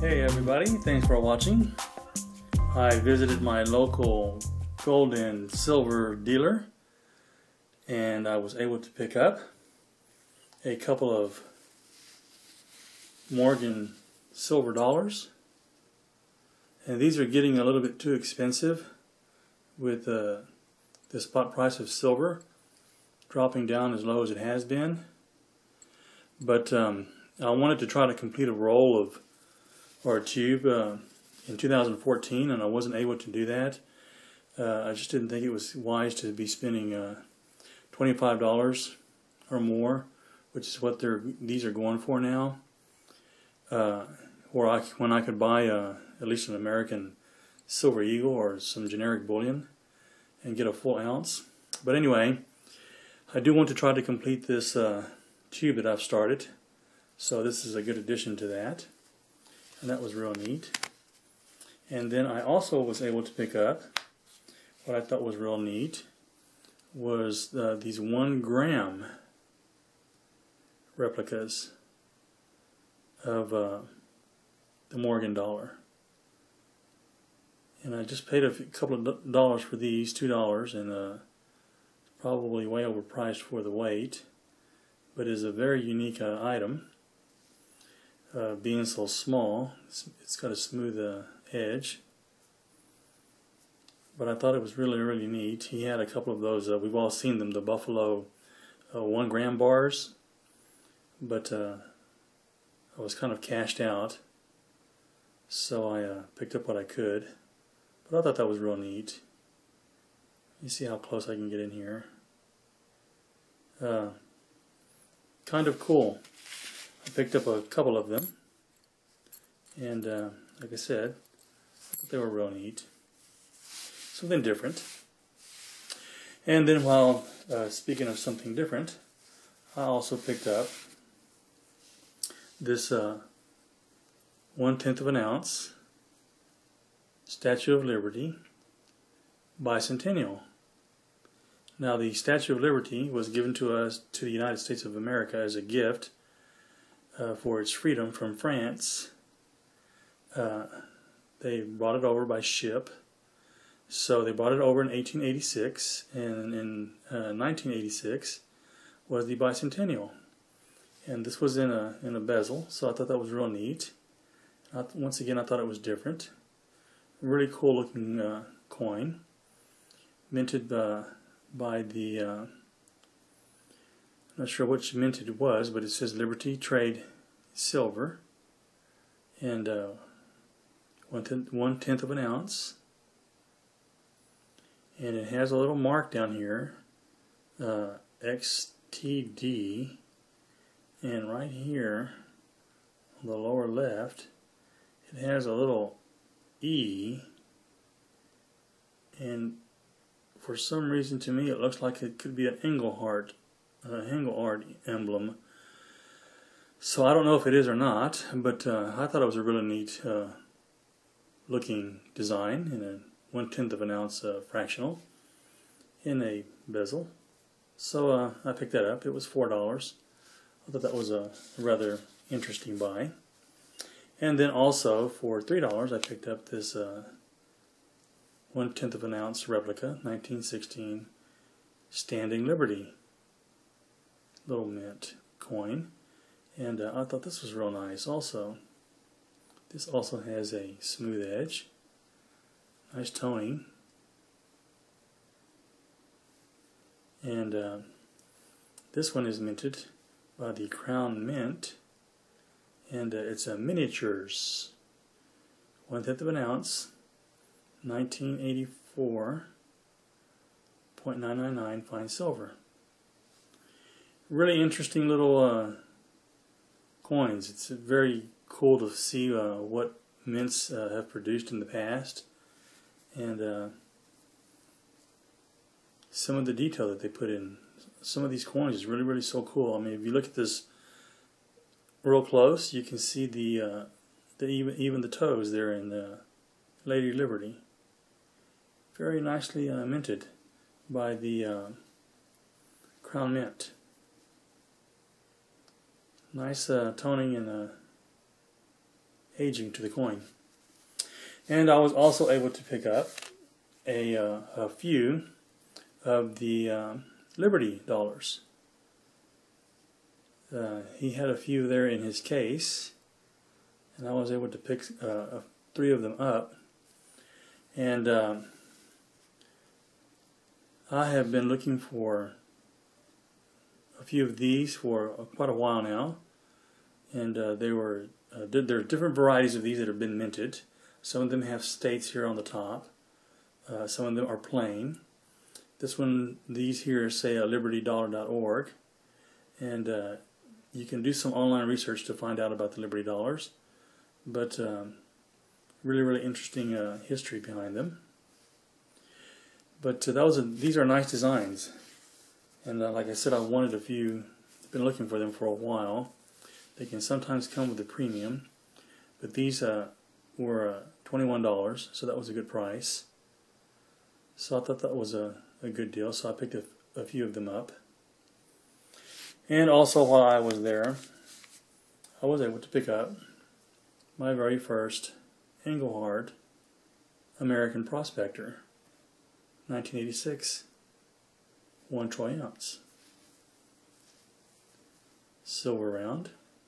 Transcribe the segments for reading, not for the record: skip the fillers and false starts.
Hey everybody, thanks for watching. I visited my local gold and silver dealer and I was able to pick up a couple of Morgan silver dollars, and these are getting a little bit too expensive with the spot price of silver dropping down as low as it has been. But I wanted to try to complete a roll of or a tube in 2014, and I wasn't able to do that. I just didn't think it was wise to be spending $25 or more, which is what these are going for now. When I could buy at least an American Silver Eagle or some generic bullion and get a full ounce. But anyway, I do want to try to complete this tube that I've started, so this is a good addition to that, and that was real neat. And then I also was able to pick up what I thought was real neat was these 1 gram replicas of the Morgan dollar. And I just paid a couple of dollars for these, $2, and probably way overpriced for the weight, but is a very unique item. Being so small, it's got a smooth edge, but I thought it was really neat. He had a couple of those, we've all seen them, the Buffalo 1 gram bars, but I was kind of cashed out, so I picked up what I could. But I thought that was real neat. You see how close I can get in here. Kind of cool. I picked up a couple of them, and like I said, I thought they were real neat. Something different. And then while speaking of something different, I also picked up this 1/10 of an ounce Statue of Liberty Bicentennial. Now, the Statue of Liberty was given to us, to the United States of America, as a gift for its freedom from France. They brought it over by ship. So they brought it over in 1886, and in 1986 was the Bicentennial. And this was in a bezel, so I thought that was real neat. Once again, I thought it was different. Really cool looking coin, minted by the, I'm not sure which mint it was, but it says Liberty Trade Silver, and 1/10 of an ounce, and it has a little mark down here, XTD, and right here on the lower left it has a little E, and for some reason to me it looks like it could be an Engelhart emblem. So I don't know if it is or not, but I thought it was a really neat looking design in a 1/10 of an ounce fractional in a bezel. So I picked that up. It was $4. I thought that was a rather interesting buy. And then also for $3 I picked up this 1/10 of an ounce replica 1916 Standing Liberty little mint coin, and I thought this was real nice also. This also has a smooth edge, nice toning, and this one is minted by the Crown Mint, and it's a miniatures 1/10 of an ounce 1984.999 fine silver. Really interesting little coins. It's very cool to see what mints have produced in the past, and some of the detail that they put in some of these coins is really so cool. I mean, if you look at this real close, you can see even the toes there in the Lady Liberty. Very nicely minted by the Crown Mint. Nice toning in aging to the coin. And I was also able to pick up a few of the Liberty dollars. He had a few there in his case, and I was able to pick 3 of them up. And I have been looking for a few of these for quite a while now, and there are different varieties of these that have been minted. Some of them have states here on the top. Some of them are plain. These here say libertydollar.org, and you can do some online research to find out about the Liberty dollars, but really interesting history behind them. But these are nice designs, and like I said, I wanted a few. I've been looking for them for a while. They can sometimes come with a premium, but these were $21, so that was a good price. So I thought that was a good deal, so I picked a few of them up. And also while I was there, I was able to pick up my very first Engelhard American Prospector, 1986, 1 troy ounce. Silver round.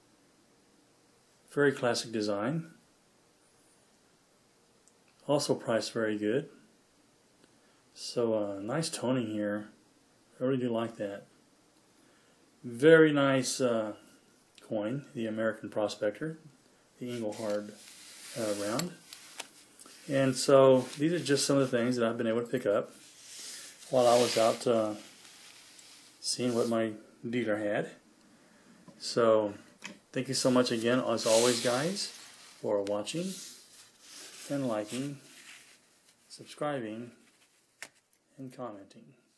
Very classic design. Also priced very good. So nice toning here. I really do like that. Very nice coin, the American Prospector, the Engelhard round. And so these are just some of the things that I've been able to pick up while I was out seeing what my dealer had. So thank you so much again, as always, guys, for watching and liking, subscribing, and commenting.